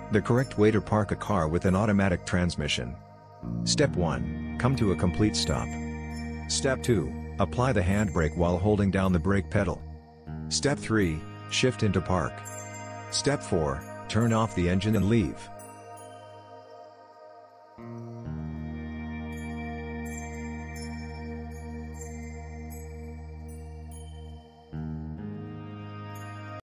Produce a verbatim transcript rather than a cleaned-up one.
The correct way to park a car with an automatic transmission. Step one. Come to a complete stop. Step two. Apply the handbrake while holding down the brake pedal. Step three. Shift into park. Step four. Turn off the engine and leave.